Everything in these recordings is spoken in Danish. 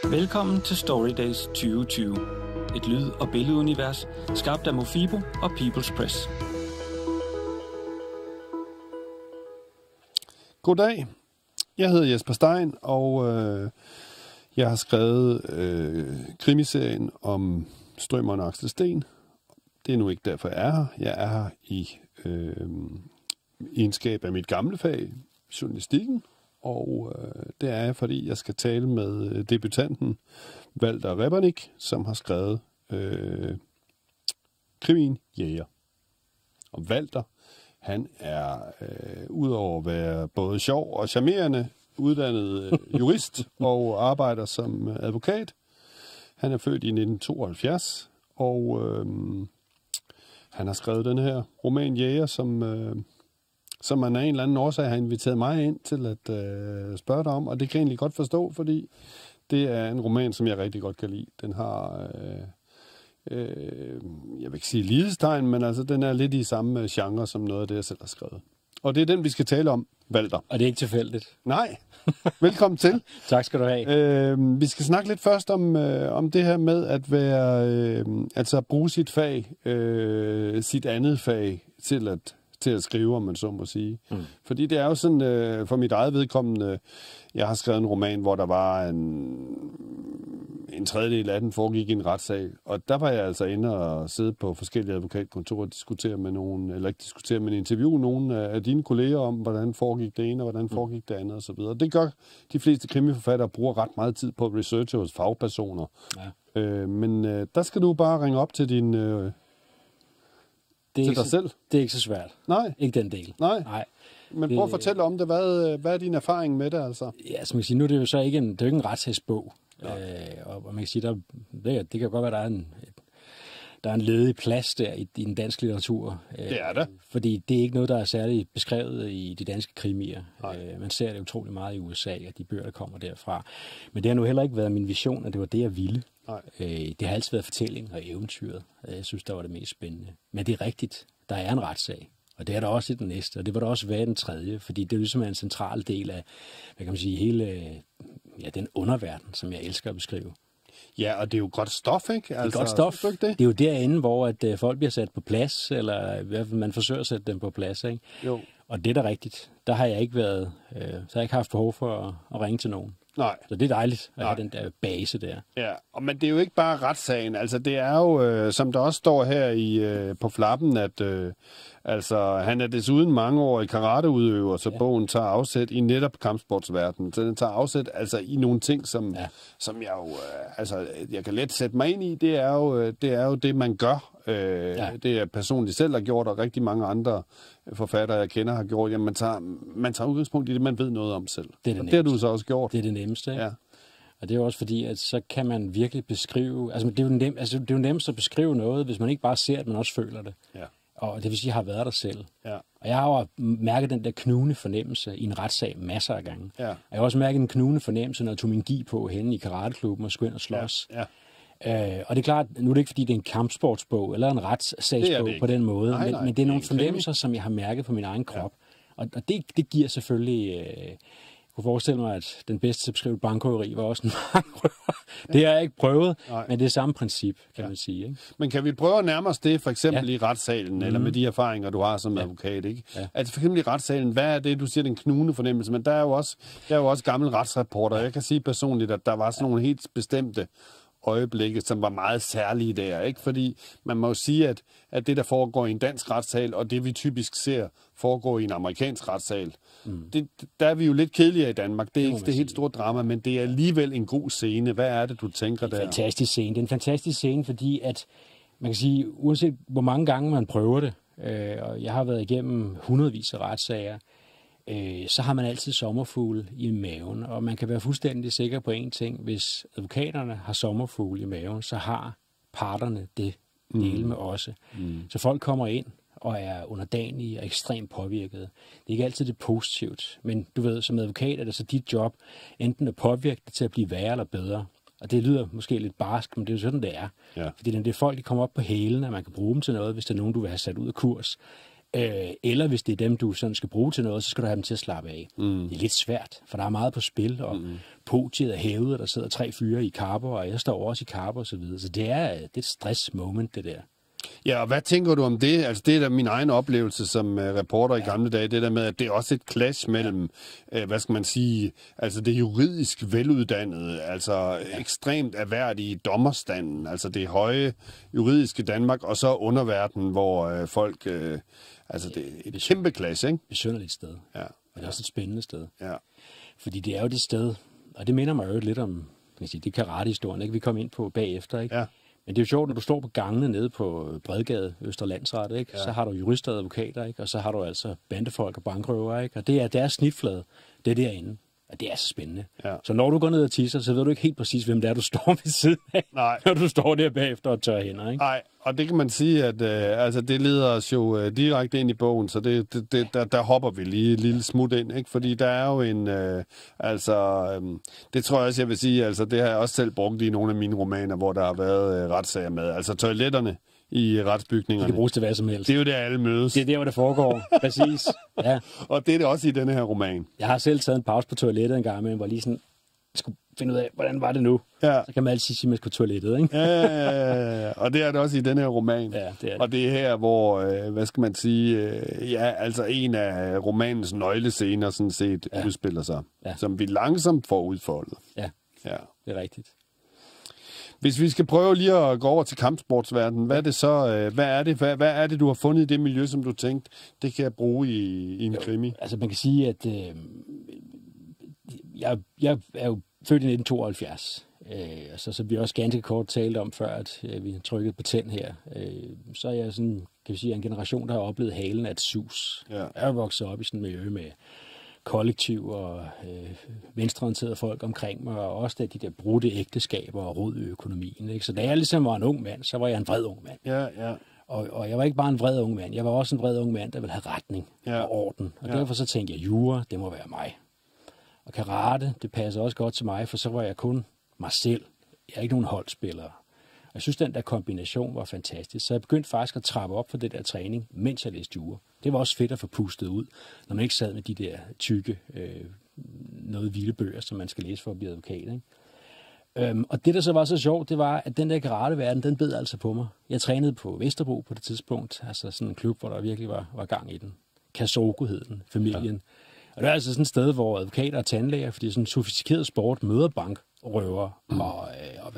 Velkommen til Storydays 2020. Et lyd- og billedunivers skabt af Mofibo og People's Press. Goddag, jeg hedder Jesper Stein, og jeg har skrevet krimiserien om Strømeren og Axel Steen. Det er nu ikke derfor, jeg er her. Jeg er her i egenskab af mit gamle fag, journalistikken, og det er jeg, fordi jeg skal tale med debutanten Walter Rebernik, som har skrevet krimien Jæger. Og Walter, han er udover at være både sjov og charmerende, uddannet jurist og arbejder som advokat. Han er født i 1972, og han har skrevet den her roman Jæger, som man af en eller anden årsag har inviteret mig ind til at spørge dig om, og det kan jeg egentlig godt forstå, fordi det er en roman, som jeg rigtig godt kan lide. Den har, jeg vil ikke sige lighedstegn, men altså den er lidt i samme genre som noget af det, jeg selv har skrevet. Og det er den, vi skal tale om, Walter. Og det er ikke tilfældigt. Nej. Velkommen til. Tak skal du have. Vi skal snakke lidt først om det her med at være, altså at bruge sit fag, sit andet fag til at skrive, om man så må sige. Mm. Fordi det er jo sådan, for mit eget vedkommende, jeg har skrevet en roman, hvor der var en tredjedel af den foregik i en retssag. Og der var jeg altså inde og sidde på forskellige advokatkontorer og diskutere med nogen, eller ikke diskutere, men interviewe nogle af dine kolleger om, hvordan foregik det ene, og hvordan foregik det andet, og så videre. Det gør de fleste krimiforfattere, bruger ret meget tid på at researche hos fagpersoner. Ja. Men der skal du bare ringe op til din... til dig selv? Det er ikke så svært. Nej. Ikke den del. Nej. Men prøv at fortælle om det. Hvad er din erfaring med det, altså? Ja, som jeg siger, nu er det jo så ikke en retssagsbog. Ja. Og man kan sige, det kan godt være, der er en ledig plads der i den danske litteratur. Det er det. Fordi det er ikke noget, der er særligt beskrevet i de danske krimier. Man ser det utrolig meget i USA, og de bøger, der kommer derfra. Men det har nu heller ikke været min vision, at det var det, jeg ville. Det har altid været fortælling og eventyret. Jeg synes, der var det mest spændende. Men det er rigtigt. Der er en retssag. Og det er der også i den næste, og det var der også være den tredje, fordi det er ligesom en central del af, hvad kan man sige, hele den underverden, som jeg elsker at beskrive. Ja, og det er jo godt stof, ikke? Det er godt stof. Det er jo derinde, hvor at folk bliver sat på plads, eller i hvert fald man forsøger at sætte dem på plads, ikke? Jo. Og det er da rigtigt. Der har jeg ikke været, så har jeg ikke haft behov for at ringe til nogen. Nej. Så det er dejligt at have den der base der. Ja, men det er jo ikke bare retssagen. Altså det er jo, som der også står her på flappen, at altså han er desuden mangeårig karateudøver, så bogen tager afsæt i netop kampsportsverdenen. Så den tager afsæt altså i nogle ting, som jeg jo, altså jeg kan let sætte mig ind i. Det er jo det, man gør. Det er personligt selv har gjort, og rigtig mange andre forfattere, jeg kender, har gjort. Jamen, man tager udgangspunkt i det, man ved noget om selv. Det er det har du så også gjort. Det er det nemmeste, ikke? Ja. Og det er jo også fordi, at så kan man virkelig beskrive... Altså, det er jo nemmest at beskrive noget, hvis man ikke bare ser, at man også føler det. Ja. Og det vil sige, at jeg har været der selv. Ja. Og jeg har jo mærket den der knugende fornemmelse i en retssag masser af gange. Ja. Og jeg har også mærket en knugende fornemmelse, når jeg tog min gi på henne i karateklubben og skulle ind og slås. Ja. Og det er klart, nu er det ikke, fordi det er en kampsportsbog eller en retssagsbog på den måde, men det er nogle fornemmelser, som jeg har mærket på min egen krop. Ja. Og det giver selvfølgelig... Jeg kunne forestille mig, at den bedste til at beskrive bankrøveri var også en bankrøver. Det har jeg ikke prøvet, men det er samme princip, kan man sige. Ikke? Men kan vi prøve at nærme os det, for eksempel i retssalen, eller med de erfaringer, du har som advokat, ikke? Ja. Altså for eksempel i retssalen, hvad er det, du siger, den knugende fornemmelse? Men der er jo også gamle retsrapporter. Jeg kan sige personligt, at der var sådan nogle helt bestemte øjeblikke, som var meget særlige der, ikke? Fordi man må jo sige, at det, der foregår i en dansk retssal, og det, vi typisk ser, foregår i en amerikansk retssal, der er vi jo lidt kedeligere i Danmark. Det er ikke det helt store drama, men det er alligevel en god scene. Hvad er det, du tænker der? Det er en fantastisk scene. Det er en fantastisk scene, fordi at, man kan sige, uanset hvor mange gange man prøver det, og jeg har været igennem hundredvis af retssager, så har man altid sommerfugle i maven, og man kan være fuldstændig sikker på en ting. Hvis advokaterne har sommerfugle i maven, så har parterne det dele med også. Så folk kommer ind og er underdanige og ekstremt påvirket. Det er ikke altid det positivt, men du ved, som advokat er det så dit job enten at påvirke det til at blive værre eller bedre. Og det lyder måske lidt barsk, men det er jo sådan, det er. Ja. Fordi når det er folk, der kommer op på hælene, og man kan bruge dem til noget, hvis det er nogen, du vil have sat ud af kurs, eller hvis det er dem, du sådan skal bruge til noget, så skal du have dem til at slappe af. Det er lidt svært, for der er meget på spil, og podiet er hævet, og der sidder 3 fyre i karper, og jeg står også i karper og så videre. Så det er et stress-moment, det der. Ja, og hvad tænker du om det? Altså, det er da min egen oplevelse som reporter i gamle dage, det der med, at det er også et clash mellem, hvad skal man sige, altså det juridisk veluddannede, altså ekstremt erhverdige dommerstanden, altså det høje juridiske Danmark, og så underverdenen, hvor folk, altså det er et kæmpe clash, ikke? Et synderligt sted. Ja. Og det er også et spændende sted. Ja. Fordi det er jo det sted, og det minder mig jo lidt om, kan jeg sige, det karate-historien, ikke? Vi kom ind på bagefter, ikke? Ja. Men det er jo sjovt, når du står på gangene nede på Bredgade, Østerlandsret, ikke? Ja. Så har du jurister og advokater, ikke? Og så har du altså bandefolk og bankrøver, ikke? Og det er deres snitflade, det er derinde. Og det er så spændende. Ja. Så når du går ned og tisser, så ved du ikke helt præcis, hvem det er, du står ved siden af. Nej. Når du står der bagefter og tørrer hænder, ikke? Nej, og det kan man sige, at altså, det leder os jo direkte ind i bogen, så der hopper vi lige et lille smut ind, ikke? Fordi der er jo en, det tror jeg også, jeg vil sige, altså det har jeg også selv brugt i nogle af mine romaner, hvor der har været retssager med. Altså toiletterne i retsbygningerne. Det kan bruges til hvad som helst. Det er jo der, alle mødes. Det er der, hvor det foregår. Præcis. Ja. Og det er det også i denne her roman. Jeg har selv taget en pause på toilettet en gang, men hvor lige sådan skulle finde ud af, hvordan var det nu? Ja. Så kan man altid sige, at man skal på toilettet, ikke? Ja. Og det er det også i denne her roman. Ja, det er det. Og det er her, hvor, hvad skal man sige, altså en af romanens nøglescener sådan set udspiller sig, som vi langsomt får udfoldet. Ja, det er rigtigt. Hvis vi skal prøve lige at gå over til kampsportsverdenen, hvad er det så? Hvad er det, du har fundet i det miljø, som du tænkte, det kan jeg bruge i en krimi? Altså man kan sige, at jeg er jo født i 1972, så vi også ganske kort talt om før, at vi har trykket på tænd her. Så er jeg sådan, kan vi sige, en generation, der har oplevet halen af et sus. Ja. Jeg er vokset op i sådan et miljø med kollektiv og venstreorienterede folk omkring mig, og også de der brudte ægteskaber og rod i økonomien. Ikke? Så da jeg ligesom var en ung mand, så var jeg en vred ung mand. Ja. Og jeg var ikke bare en vred ung mand, jeg var også en vred ung mand, der ville have retning og orden. Og derfor så tænkte jeg, jura, det må være mig. Og karate, det passer også godt til mig, for så var jeg kun mig selv. Jeg er ikke nogen holdspiller. Og jeg synes, den der kombination var fantastisk. Så jeg begyndte faktisk at trappe op for det der træning, mens jeg læste jura. Det var også fedt at få pustet ud, når man ikke sad med de der tykke, noget vilde bøger, som man skal læse for at blive advokat. Ikke? Og det, der så var så sjovt, det var, at den der karateverden, den bed altså på mig. Jeg trænede på Vesterbro på det tidspunkt, altså sådan en klub, hvor der virkelig var gang i den. Kasoko hed den, familien. Ja. Og det er altså sådan et sted, hvor advokater og tandlæger, fordi sådan en sofistikeret sport, møder bankrøver og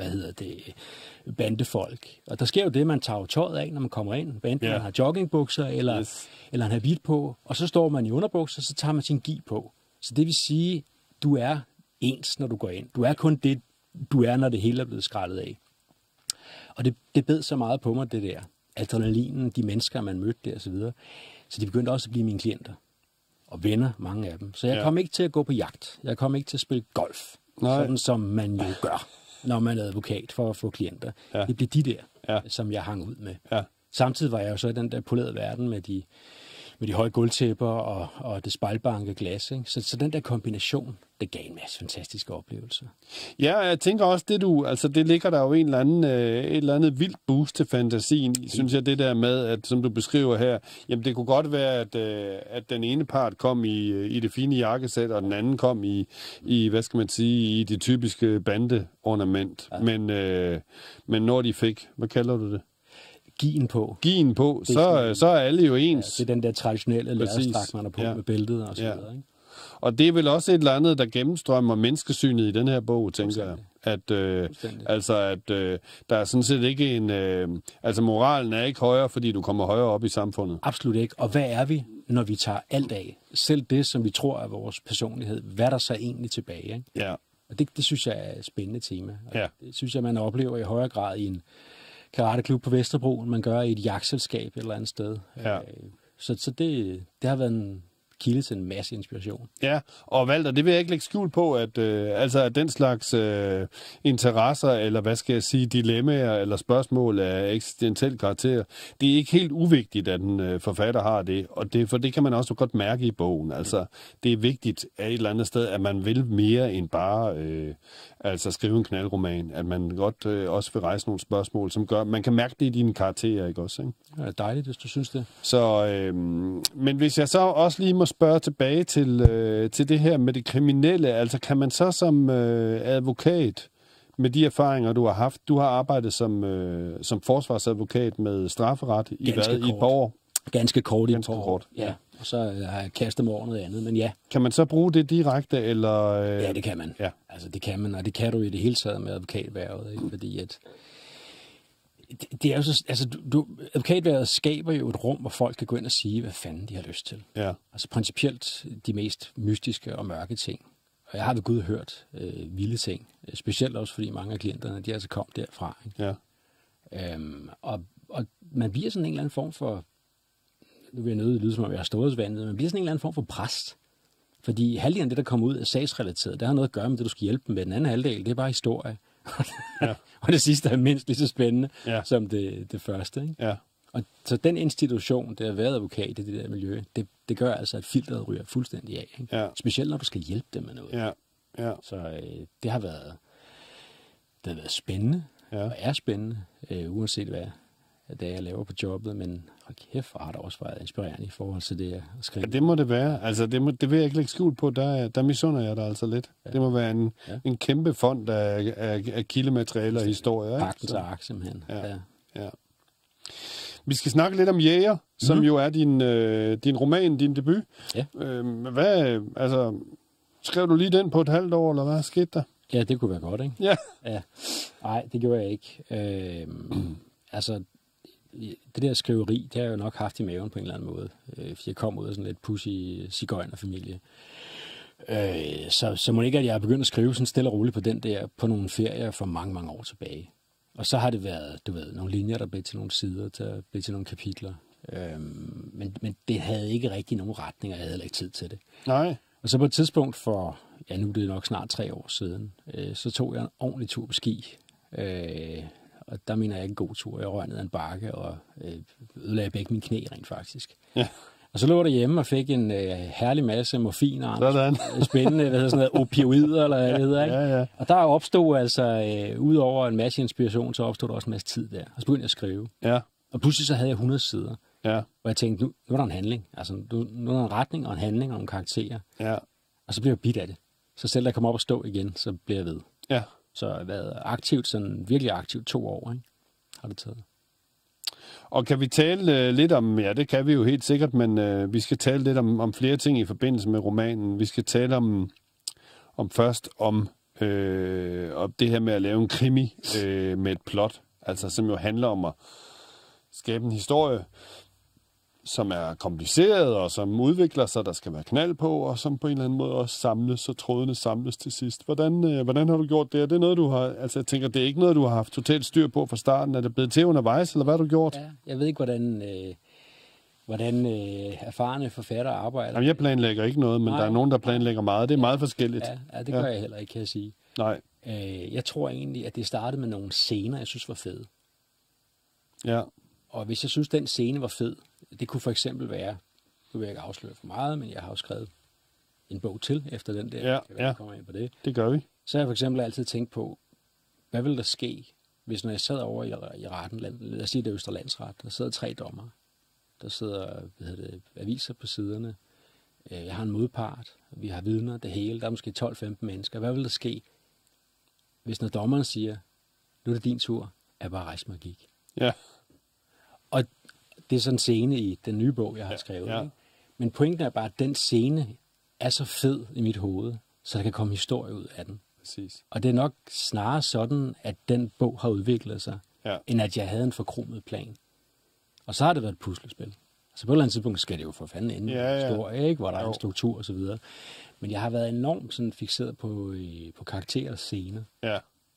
bandefolk. Og der sker jo det, man tager jo tøjet af, når man kommer ind. Enten man har joggingbukser eller en habit på, og så står man i underbukser, så tager man sin gi på. Så det vil sige, du er ens, når du går ind. Du er kun det, du er, når det hele er blevet skrællet af. Og det bed så meget på mig, det der. Adrenalinen, de mennesker, man mødte der, og så videre. Så de begyndte også at blive mine klienter. Og venner, mange af dem. Så jeg kom ikke til at gå på jagt. Jeg kom ikke til at spille golf. Nej. Sådan som man jo gør, når man er advokat for at få klienter. Ja. Det blev de der, som jeg hang ud med. Ja. Samtidig var jeg jo så i den der polerede verden med de høje gulvtæpper og det spejlbanke glas. Ikke? Så den der kombination, det gav en masse fantastiske oplevelser. Ja, jeg tænker også, det ligger der jo et eller andet vildt boost til fantasien. Synes jeg, det der med, at som du beskriver her, jamen det kunne godt være, at den ene part kom i det fine jakkesæt, og den anden kom i hvad skal man sige, i det typiske bandeornament. Ja. Men når de fik, hvad kalder du det? Gien på, så er alle jo ens. Ja, det er den der traditionelle lærerstrak, man er på med bæltet og så videre. Ikke? Og det er vel også et eller andet, der gennemstrømmer menneskesynet i den her bog, tænker jeg. At der er sådan set ikke en... altså moralen er ikke højere, fordi du kommer højere op i samfundet. Absolut ikke. Og hvad er vi, når vi tager alt af? Selv det, som vi tror er vores personlighed. Hvad er der så egentlig tilbage? Ikke? Ja. Og det synes jeg er et spændende tema. Og det synes jeg, man oplever i højere grad i en karateklub på Vesterbro, man gør i et jagtselskab et eller andet sted. Ja. Så det har været en kilde til en masse inspiration. Ja, og Walter, det vil jeg ikke lægge skjul på, at den slags interesser, eller hvad skal jeg sige, dilemmaer eller spørgsmål af eksistentiel karakter, det er ikke helt uvigtigt, at en forfatter har det, og for det kan man også godt mærke i bogen. Altså, det er vigtigt af et eller andet sted, at man vil mere end bare skrive en knaldroman, at man godt også vil rejse nogle spørgsmål, som gør, man kan mærke det i dine karakterer, ikke også? Ikke? Ja, det er dejligt, hvis du synes det. Så, men hvis jeg så også lige må spørge tilbage til det her med det kriminelle. Altså kan man så som advokat, med de erfaringer, du har haft, du har arbejdet som forsvarsadvokat med strafferet i et par år? Ganske kort i et par år. Ja. Og så har jeg kastet mig over noget andet, men ja. Kan man så bruge det direkte, eller? Ja, det kan man. Ja. Altså, det kan man, og det kan du i det hele taget med advokatværvet, ikke? Fordi at det er jo så, altså, advokatværvet skaber jo et rum, hvor folk kan gå ind og sige, hvad fanden de har lyst til. Ja. Altså principielt de mest mystiske og mørke ting. Og jeg har ved Gud hørt vilde ting, specielt også fordi mange af klienterne, de altså kom derfra. Ikke? Ja. Og man bliver sådan en eller anden form for, nu vil jeg nødt lyde som om jeg har storhedsvandet, man bliver sådan en eller anden form for præst. Fordi halvdelen af det, der kommer ud, er sagsrelateret. Det har noget at gøre med det, du skal hjælpe dem med. Den anden halvdel, det er bare historie. Ja. Og det sidste er mindst lige så spændende som det første. Ikke? Ja. Og så den institution, der har været advokat i det der miljø, det gør altså, at filteret ryger fuldstændig af. Ikke? Ja. Specielt når du skal hjælpe dem med noget. Ja. Ja. Så det har været spændende, og er spændende, uanset hvad det jeg laver på jobbet, men kæft, har det også været inspirerende i forhold til det at skrive. Ja, det må det være. Altså, det vil jeg ikke lægge skjult på. Der misunder jeg dig altså lidt. Ja. Det må være en kæmpe fond af kildemateriale og historier. Pagtens ark, simpelthen. Ja. Vi skal snakke lidt om Jæger, som jo er din roman, din debut. Ja. Skrev du lige den på et halvt år, eller hvad skete der? Ja, det kunne være godt, ikke? Ja. Nej, det gjorde jeg ikke. Altså, det der skriveri, det har jeg jo nok haft i maven på en eller anden måde. For jeg kom ud af sådan lidt pussy sigøjnerfamilie. Så må ikke, at jeg har begyndt at skrive sådan stille og roligt på den der, på nogle ferier for mange, mange år tilbage. Og så har det været, du ved, nogle linjer, der blev til nogle sider, der blev til nogle kapitler. Men det havde ikke rigtig nogen retning, og jeg havde heller ikke tid til det. Nej. Og så på et tidspunkt for, nu er det nok snart 3 år siden, så tog jeg en ordentlig tur på ski. Og der mener jeg ikke en god tur. Jeg røg ned ad en bakke og ødelagde begge mine knæ rent faktisk. Ja. Og så lå jeg derhjemme og fik en herlig masse morfin og andre spændende opioider, eller hvad det hedder, ikke? Ja. Og der opstod altså, udover en masse inspiration, så opstod der også en masse tid der. Og så begyndte jeg at skrive. Ja. Og pludselig så havde jeg 100 sider. Ja. Og jeg tænkte, nu er der en handling. Altså, nu er der en retning og en handling og nogle karakterer. Ja. Og så blev jeg bidt af det. Så selv da jeg kom op og stå igen, så blev jeg ved. Ja. Så jeg har været aktivt, sådan virkelig aktivt 2 år, ikke? Har det taget. Og kan vi tale lidt om, ja, det kan vi jo helt sikkert, men vi skal tale lidt om flere ting i forbindelse med romanen. Vi skal tale om det her med at lave en krimi med et plot, altså som jo handler om at skabe en historie, som er kompliceret og som udvikler sig, der skal være knald på, og som på en eller anden måde også samles, så trådene samles til sidst. Hvordan har du gjort det? Er det noget, du har, altså jeg tænker, det er ikke noget, du har haft totalt styr på fra starten? Er det blevet til undervejs, eller hvad har du gjort? Ja, jeg ved ikke, hvordan erfarne forfattere arbejder. Jamen, jeg planlægger ikke noget, men der er nogen, der planlægger meget. Det er meget forskelligt. Ja, det gør jeg heller ikke, kan jeg sige. Nej. Jeg tror egentlig, at det startede med nogle scener, jeg synes var fede. Ja. Og hvis jeg synes, den scene var fed, det kunne for eksempel være, nu vil jeg ikke afsløre for meget, men jeg har jo skrevet en bog til efter den der. Ja. Kommer ind på det. Det gør vi. Så har jeg for eksempel altid tænkt på, hvad ville der ske, hvis når jeg sad over i retten, lad os sige det Østre Landsret, der sidder 3 dommere, der sidder aviser på siderne, jeg har en modpart, vi har vidner, det hele, der er måske 12-15 mennesker. Hvad ville der ske, hvis når dommeren siger, nu er det din tur, er bare rejse mig og gik. Ja. Og det er sådan en scene i den nye bog, jeg har skrevet. Ja. Ikke? Men pointen er bare, at den scene er så fed i mit hoved, så der kan komme historie ud af den. Præcis. Og det er nok snarere sådan, at den bog har udviklet sig, end at jeg havde en forkromet plan. Og så har det været et puslespil. Altså på et eller andet tidspunkt skal det jo for fanden ende historie, ikke? Hvor der er en struktur og så videre. Men jeg har været enormt sådan fikseret på karakterer og scener. Ja.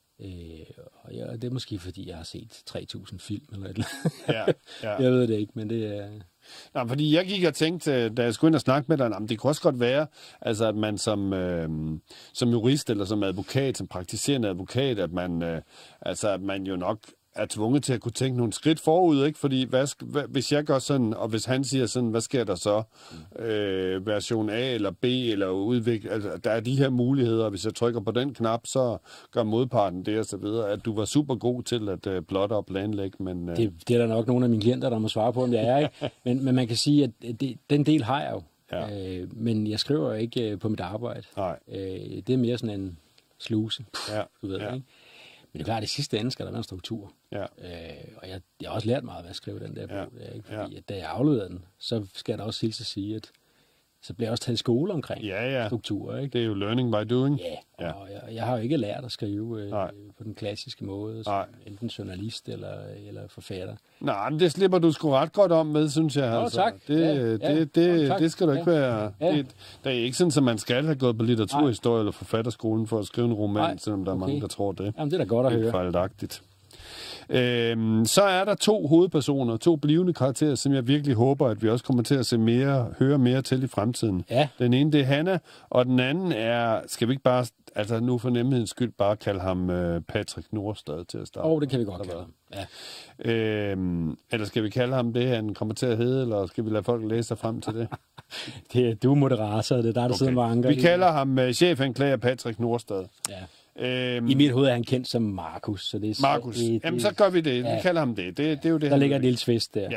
Og det er måske fordi, jeg har set 3.000 film eller et eller andet. Ja. Jeg ved det ikke, men det er... Nej, fordi jeg gik og tænkte, da jeg skulle ind og snakke med dig, det kunne også godt være, altså at man som jurist eller som advokat, som praktiserende advokat, at man jo nok er tvunget til at kunne tænke nogle skridt forud, ikke? Fordi hvis jeg gør sådan, og hvis han siger sådan, hvad sker der så? Version A eller B, eller udvikle, altså, der er de her muligheder, hvis jeg trykker på den knap, så gør modparten det og så videre. At du var super god til at plotte og planlægge, men... Det er der nok nogle af mine klienter, der må svare på, om det er, ikke? Men man kan sige, at den del har jeg jo. Ja. Men jeg skriver ikke på mit arbejde. Nej. Det er mere sådan en sluse. Ja. Du ved, Ja. ikke? Men det er klart, at det sidste ende skal der være en struktur. Ja. Og jeg har også lært meget ved at skrive den der bog. Ja. Ikke? Fordi at da jeg afleverede den, så skal jeg da også hilse at sige, at så bliver jeg også taget i skole omkring strukturer. Ikke? Det er jo learning by doing. Ja, og jeg har jo ikke lært at skrive på den klassiske måde, som enten journalist eller forfatter. Nej, men det slipper du sgu ret godt om med, synes jeg. Altså. Tak. Det skal du ikke være. Ja. Det er ikke sådan, at man skal have gået på litteraturhistorie eller forfatterskolen for at skrive en roman, selvom der er mange, der tror det. Jamen, det er da godt at høre. Det er fejlagtigt. Så er der 2 hovedpersoner, 2 blivende karakterer, som jeg virkelig håber, at vi også kommer til at høre mere til i fremtiden. Ja. Den ene, det er Hanna, og den anden er, skal vi ikke bare, altså nu for nemhedens skyld, bare kalde ham Patrick Nordstad til at starte? Det kan vi godt kalde ham. Ja. Eller skal vi kalde ham det, han kommer til at hedde, eller skal vi lade folk læse sig frem til det? Du er moderator, det er der sidder mange. Vi kalder ham chefanklager Patrick Nordstad. Ja. I mit hoved er han kendt som Markus. Så det er Markus. Jamen, så gør vi det. Vi kalder ham det. Det er jo det. Der ligger en lille twist der. Ja.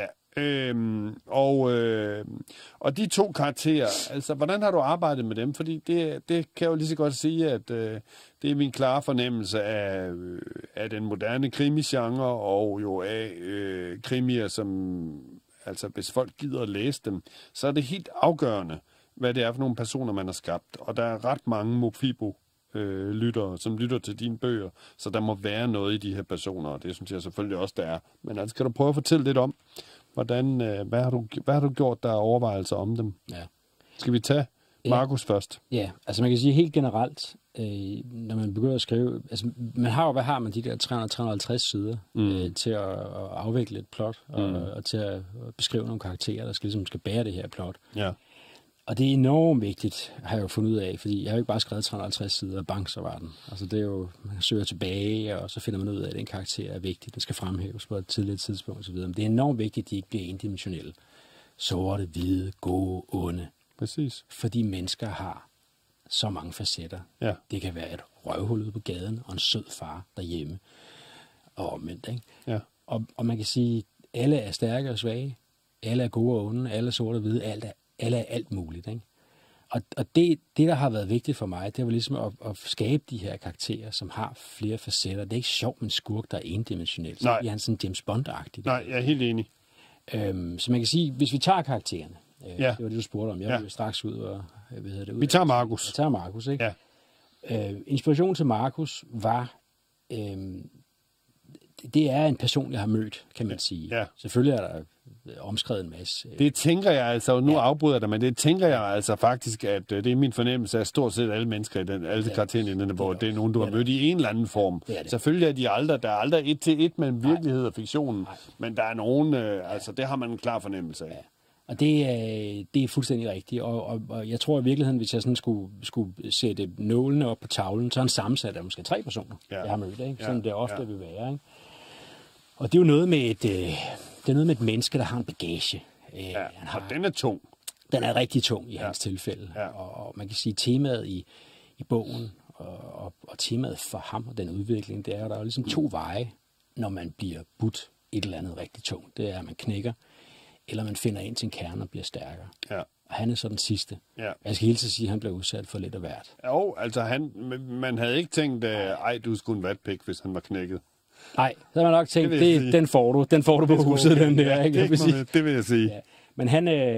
Og de 2 karakterer, altså, hvordan har du arbejdet med dem? Fordi det kan jeg jo lige så godt sige, at det er min klare fornemmelse af den moderne krimigenre, og jo af krimier, som, altså, hvis folk gider at læse dem, så er det helt afgørende, hvad det er for nogle personer, man har skabt. Og der er ret mange Mofibo lyttere, som lytter til dine bøger, så der må være noget i de her personer, og det synes jeg selvfølgelig også, der er. Men altså, skal du prøve at fortælle lidt om, hvad har du gjort, der er overvejelser om dem? Ja. Skal vi tage Markus først? Ja, altså man kan sige helt generelt, når man begynder at skrive, altså man har jo, hvad har man, de der 300-350 sider til at afvikle et plot, og til at beskrive nogle karakterer, der skal bære det her plot. Ja. Og det er enormt vigtigt, har jeg jo fundet ud af, fordi jeg har jo ikke bare skrevet 350 sider, bang, så var den. Altså det er jo, man søger tilbage, og så finder man ud af, at den karakter er vigtig, den skal fremhæves på et tidligt tidspunkt osv. Men det er enormt vigtigt, at de ikke bliver endimensionelle. Sorte, hvide, gode, onde. Præcis. Fordi mennesker har så mange facetter. Ja. Det kan være et røvhul ude på gaden, og en sød far derhjemme. Og omvendt, ikke? Ja. Og man kan sige, at alle er stærke og svage. Alle er gode og onde. Alle er sorte og hvide. Alle er alt muligt, ikke? Og det, der har været vigtigt for mig, det var ligesom at skabe de her karakterer, som har flere facetter. Det er ikke sjovt med en skurk, der er endimensionel. Så bliver han sådan James Bond-agtig. Nej, jeg er helt enig. Så man kan sige, hvis vi tager karaktererne, det var det, du spurgte om. Jeg vil straks ud og... Vi tager Markus. Jeg tager Markus, ikke? Ja. Inspiration til Markus var... det er en person, jeg har mødt, kan man sige. Ja. Selvfølgelig er der omskrevet en masse. Det tænker jeg altså, nu afbryder jeg dig, men det tænker jeg altså faktisk, at det er min fornemmelse af stort set alle mennesker i den, alle karaktererne i den, hvor det er nogen, du har mødt i en eller anden form. Selvfølgelig er der er aldrig 1 til 1 mellem virkelighed og fiktionen, men der er nogen, altså det har man en klar fornemmelse af. Ja. Og det er fuldstændig rigtigt, og jeg tror i virkeligheden, hvis jeg sådan skulle sætte nålene op på tavlen, så er han sammensat af måske 3 personer, jeg har mødt, ikke? Sådan det ofte vil være, ikke? Og det er jo noget med et menneske, der har en bagage. Og den er tung. Den er rigtig tung i hans tilfælde. Ja. Og man kan sige, temaet i bogen og temaet for ham og den udvikling, det er jo, der er jo ligesom 2 veje, når man bliver budt et eller andet rigtig tungt. Det er, at man knækker, eller man finder ind til en kerne og bliver stærkere. Ja. Og han er så den sidste. Ja. Jeg skal hele tiden sige, at han blev udsat for lidt af hvert. Jo, altså man havde ikke tænkt, du skulle en vatpik, hvis han var knækket. Nej, så havde man nok tænkt, den får du på huset, den der. Ikke? Det vil jeg sige. Ja. Men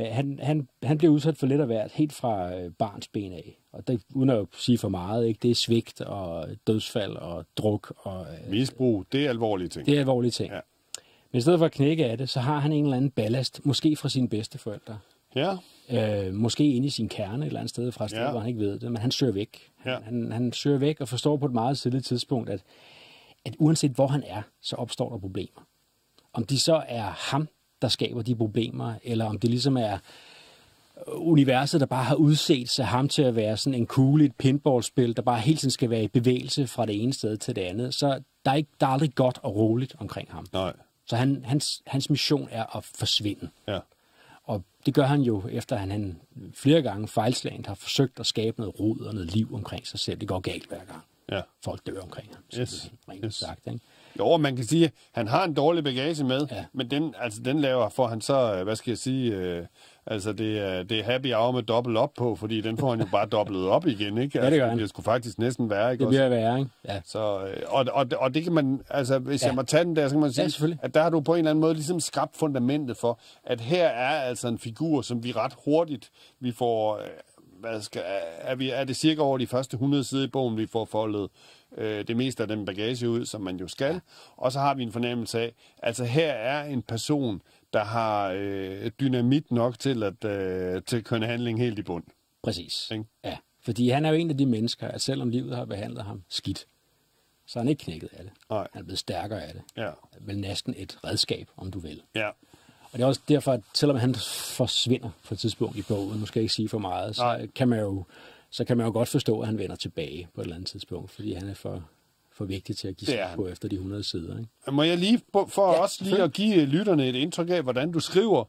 han blev udsat for lidt af hvert, helt fra barns ben af. Og det, uden at sige for meget, ikke? Det er svigt og dødsfald og druk. Og misbrug, det er alvorlige ting. Det er alvorlige ting. Ja. Men i stedet for at knække af det, så har han en eller anden ballast, måske fra sine bedsteforældre. Ja. Måske inde i sin kerne et eller andet sted, fra et sted, hvor han ikke ved det, men han søger væk. Ja. Han søger væk og forstår på et meget tidligt tidspunkt, at uanset hvor han er, så opstår der problemer. Om de så er ham, der skaber de problemer, eller om det ligesom er universet, der bare har udset sig ham til at være sådan en kugle i et pinballspil, der bare hele tiden skal være i bevægelse fra det ene sted til det andet. Så der er aldrig godt og roligt omkring ham. Nej. Så hans mission er at forsvinde. Ja. Og det gør han jo, efter han flere gange fejlslagent har forsøgt at skabe noget rod og noget liv omkring sig selv. Det går galt hver gang. Ja. Folk dør omkring ham. Yes. Sagt, ikke? Jo, man kan sige, at han har en dårlig bagage med, men den laver, får han så, Altså, det er happy hour med dobbelt op på, fordi den får han jo bare dobbelt op igen, ikke? Altså, Ja, det gør han. Det skulle faktisk næsten være, ikke? Det bliver værre, ikke? Ja. Så, og det kan man, altså, hvis jeg må tage den der, så kan man sige, at der har du på en eller anden måde ligesom skabt fundamentet for, at her er altså en figur, som vi ret hurtigt, vi får, er det cirka over de første 100 sider i bogen, vi får foldet det meste af den bagage ud, som man jo skal. Ja. Og så har vi en fornemmelse af, altså her er en person, der har dynamit nok til at køre handling helt i bund. Præcis. Ja, fordi han er jo en af de mennesker, at selvom livet har behandlet ham skidt, så er han ikke knækket af det. Nej. Han er blevet stærkere af det. Ja. Vel næsten et redskab, om du vil. Ja. Og det er også derfor, at selvom han forsvinder på et tidspunkt i bogen, nu skal jeg ikke sige for meget, så kan man jo godt forstå, at han vender tilbage på et eller andet tidspunkt, fordi han er for vigtig til at give sig på efter de 100 sider. Ikke? Må jeg lige, også lige at give lytterne et indtryk af, hvordan du skriver,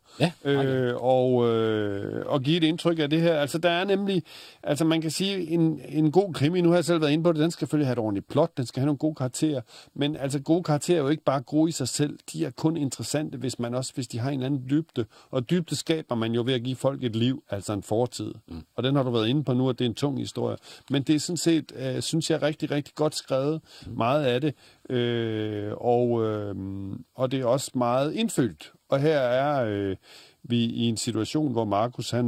og give et indtryk af det her. Altså, der er nemlig, altså man kan sige, en god krimi, nu har jeg selv været inde på det, den skal selvfølgelig have et ordentligt plot, den skal have nogle gode karakterer, men altså gode karakterer er jo ikke bare gode i sig selv, de er kun interessante, hvis de har en eller anden dybde, og dybde skaber man jo ved at give folk et liv, altså en fortid. Og den har du været inde på nu, at det er en tung historie. Men det er sådan set, synes jeg, rigtig, rigtig godt skrevet, meget af det, og det er også meget indfyldt. Og her er vi i en situation, hvor Markus han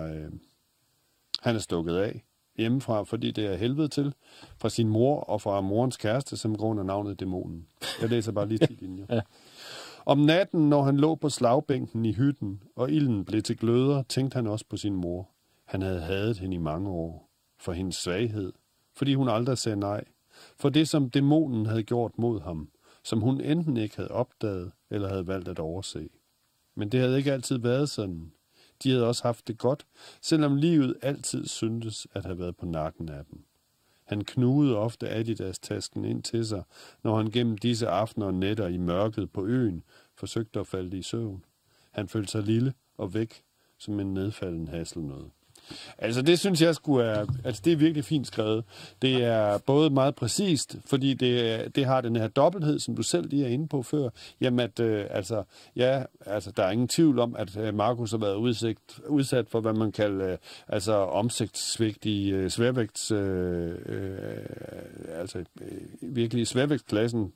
er stukket af hjemmefra, fordi det er helvede til, fra sin mor og fra morens kæreste, som går under navnet Dæmonen. Jeg læser bare lige 10 linjer. Ja. Om natten, når han lå på slagbænken i hytten, og ilden blev til gløder, tænkte han også på sin mor. Han havde hadet hende i mange år, for hendes svaghed, fordi hun aldrig sagde nej, for det, som dæmonen havde gjort mod ham, som hun enten ikke havde opdaget, eller havde valgt at overse. Men det havde ikke altid været sådan. De havde også haft det godt, selvom livet altid syntes at have været på nakken af dem. Han knugede ofte Adidas-tasken ind til sig, når han gennem disse aftener og nætter i mørket på øen forsøgte at falde i søvn. Han følte sig lille og væk, som en nedfalden hasselnød. Altså det synes jeg det er virkelig fint skrevet. Det er både meget præcist, fordi det har den her dobbelthed, som du selv lige er inde på før. Jamen at, der er ingen tvivl om, at Markus har været udsat for, hvad man kalder omsigtssvigt i sværvægts, virkelig sværvægtsklassen.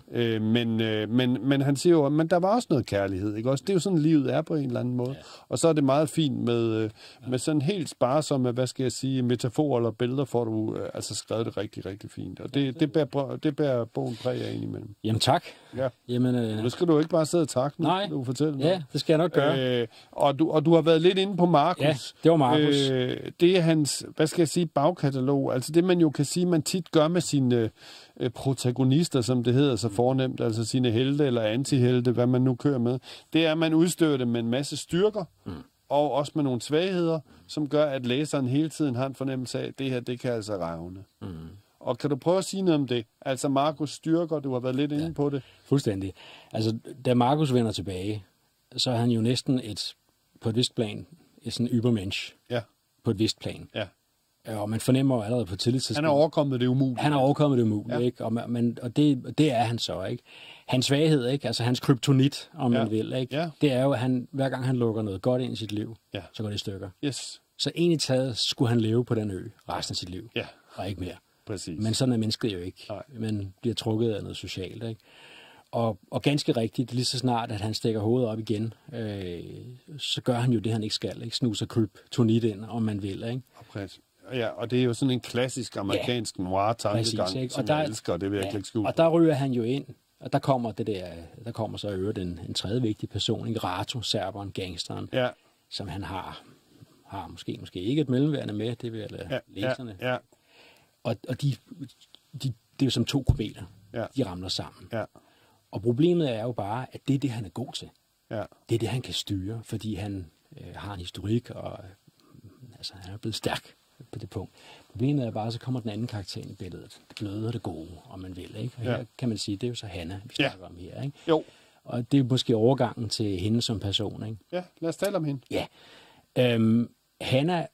Men han siger jo, men der var også noget kærlighed, ikke også? Det er jo sådan, livet er på en eller anden måde. Ja. Og så er det meget fint med sådan helt sparsomme, metaforer eller billeder, får du skrevet det rigtig, rigtig fint. Og det bærer bogen præg af indimellem. Jamen tak. Ja. Jamen, nu skal du ikke bare sidde og takke nu, nej. Du fortæller noget. Ja, det skal jeg nok gøre. Og du har været lidt inde på Markus. Ja, det var Markus. Det er hans, bagkatalog. Altså det, man jo kan sige, man tit gør med sine protagonister, som det hedder så fornemt, altså sine helte eller antihelte, hvad man nu kører med. Det er, at man udstyrer det med en masse styrker, og også med nogle svagheder, som gør, at læseren hele tiden har en fornemmelse af, at det her, det kan altså revne. Og kan du prøve at sige noget om det? Altså Markus styrker, du har været lidt inde på det. Fuldstændig. Altså, da Markus vender tilbage, så er han jo næsten på et vist plan, sådan en übermensch. Ja. På et vist plan. Ja. Og man fornemmer jo allerede på tillidstidspunkt. Han har overkommet det umulige. Han har overkommet det umulige, ikke? Og det er han så, ikke? Hans svaghed, ikke? Altså hans kryptonit, om man vil, ikke? Ja. Det er jo, at hver gang han lukker noget godt ind i sit liv, så går det i stykker. Yes. Så egentlig taget skulle han leve på den ø resten af sit liv. Ja. Og ikke mere. Præcis. Men sådan er mennesket jo ikke. Nej. Man bliver trukket af noget socialt, ikke? Og ganske rigtigt, lige så snart, at han stikker hovedet op igen, så gør han jo det, han ikke skal, ikke? Snuser kryptonit ind, om man vil, ikke? Ja, og det er jo sådan en klassisk amerikansk noir-tankegang, som jeg elsker, det vil jeg ikke skjule. Og der ryger han jo ind, og der kommer så i øvrigt en tredje vigtig person, ikke? Rato, serberen, gangsteren, som han har måske ikke et mellemværende med, det vil jeg lade læserne. Ja. Og de det er jo som to kometer, de ramler sammen. Ja. Og problemet er jo bare, at det er det, han er god til. Ja. Det er det, han kan styre, fordi han har en historik, og han er blevet stærk på det punkt. Problemet er bare, så kommer den anden karakter ind i billedet. Det bløde og det gode, om man vil, ikke? Og her kan man sige, det er jo så Hanna, vi snakker om her, ikke? Jo. Og det er måske overgangen til hende som person, ikke? Ja, lad os tale om hende. Ja. Hanna,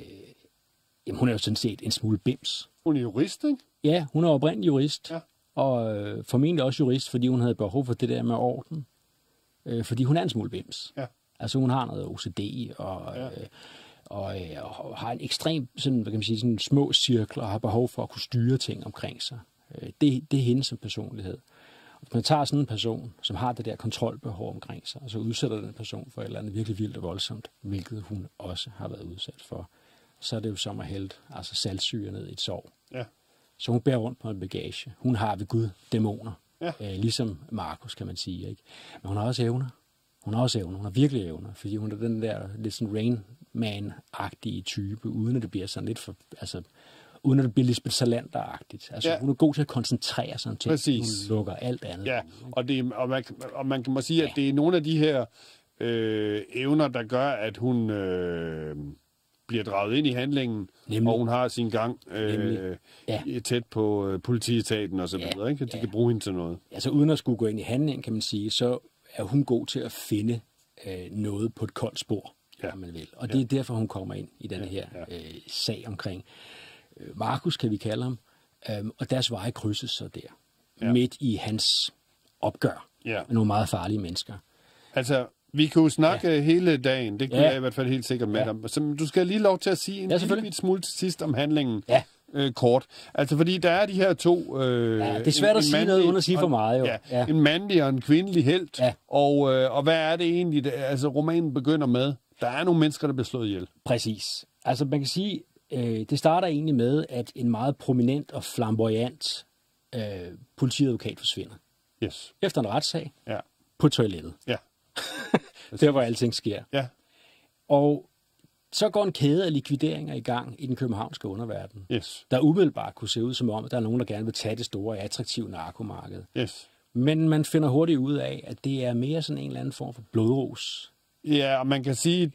hun er jo sådan set en smule bims. Hun er jurist, ikke? Ja, hun er oprindelig jurist. Ja. Og formentlig også jurist, fordi hun havde behov for det der med orden. Fordi hun er en smule bims. Ja. Altså hun har noget OCD, og har en ekstrem, sådan, hvad kan man sige, sådan små cirkler, og har behov for at kunne styre ting omkring sig. Det er hende som personlighed. Hvis man tager sådan en person, som har det der kontrolbehov omkring sig, og så udsætter den person for et eller andet virkelig vildt og voldsomt, hvilket hun også har været udsat for, så er det jo som at hælde altså saltsyre ned i et sår. Ja. Så hun bærer rundt på en bagage. Hun har ved Gud dæmoner. Ja. Ligesom Markus, kan man sige. Ikke? Men hun har også evner. Hun har virkelig evner, fordi hun er den der lidt sådan Rain Man-agtige type, uden at det bliver sådan lidt for, altså, uden at det bliver Lisbeth Salander-agtigt. Altså, hun er god til at koncentrere sig om ting. Præcis. Hun lukker alt andet. Ja, og man kan sige, at det er nogle af de her evner, der gør, at hun bliver draget ind i handlingen, og hun har sin gang tæt på politietaten og så videre, ikke? De kan bruge hende til noget. Altså uden at skulle gå ind i handlingen, kan man sige, så er hun god til at finde noget på et koldt spor, om man vil. Og det er derfor, hun kommer ind i den her sag omkring Markus, kan vi kalde ham, og deres veje krydses så der, midt i hans opgør med nogle meget farlige mennesker. Altså, vi kan jo snakke hele dagen, det kan jeg i hvert fald helt sikkert med dig. Så du skal lige lov til at sige en lille smule til sidst om handlingen. Ja. Kort. Altså, fordi der er de her to... det er svært at sige noget, uden at sige for meget, jo. Ja. En mandlig og en kvindelig helt. Ja. Og hvad er det egentlig, altså romanen begynder med? Der er nogle mennesker, der bliver slået ihjel. Præcis. Altså, man kan sige, det starter egentlig med, at en meget prominent og flamboyant politiadvokat forsvinder. Yes. Efter en retssag på toilettet. Ja. Der, hvor alting sker. Ja. Og så går en kæde af likvideringer i gang i den københavnske underverden, der umiddelbart kunne se ud som om, at der er nogen, der gerne vil tage det store, attraktive narkomarked. Yes. Men man finder hurtigt ud af, at det er mere sådan en eller anden form for blodrus. Ja, og man kan sige...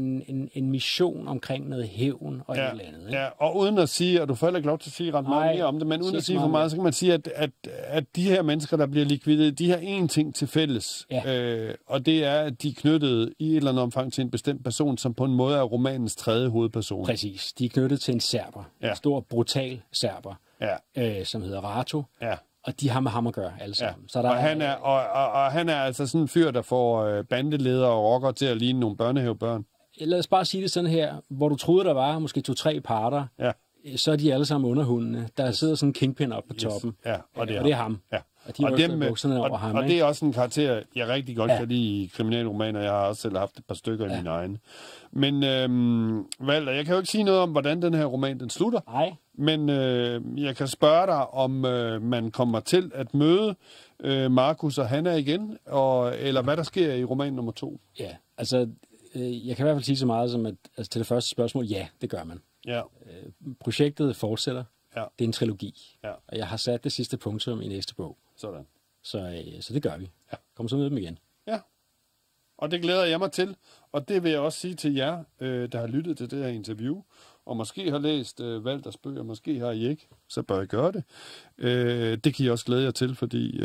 En mission omkring noget hævn og et eller andet. Ikke? Ja, og uden at sige, og du får heller ikke lov til at sige ret meget mere om det, men uden at sige for meget, så kan man sige, at de her mennesker, der bliver likvideret, de har én ting til fælles. Ja. Og det er, at de er knyttet i et eller andet omfang til en bestemt person, som på en måde er romanens tredje hovedperson. Præcis. De er knyttet til en serber. En stor, brutal serber, som hedder Rato. Ja. Og de har med ham at gøre, alle sammen. Ja. Så der han er altså sådan en fyr, der får bandeledere og rockere til at ligne nogle børnehavebørn. Lad os bare sige det sådan her, hvor du troede, der var måske 2-3 parter, så er de alle sammen underhundene. Der sidder sådan en kingpin op på toppen, og det er ham. Ja. Og de over ham, og det er også en karakter, jeg rigtig godt kan lide i kriminalromaner. Jeg har også selv haft et par stykker i mine egne. Men Walter, jeg kan jo ikke sige noget om, hvordan den her roman den slutter. Nej. Men jeg kan spørge dig, om man kommer til at møde Markus og Hanna igen, eller hvad der sker i roman nummer 2. Ja, altså jeg kan i hvert fald sige så meget som, at altså, til det første spørgsmål, ja, det gør man. Ja. Projektet fortsætter. Ja. Det er en trilogi. Ja. Og jeg har sat det sidste punktum i næste bog. Sådan. Så det gør vi. Ja. Kom så med dem igen. Ja. Og det glæder jeg mig til. Og det vil jeg også sige til jer, der har lyttet til det her interview, og måske har læst Walters bøger, måske har I ikke, så bør I gøre det. Det kan I også glæde jer til, fordi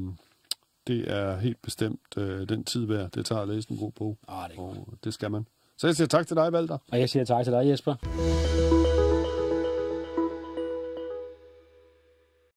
det er helt bestemt den tid værd, det tager at læse en god bog. Det er og det skal man. Så jeg siger tak til dig, Walter. Og jeg siger tak til dig, Jesper.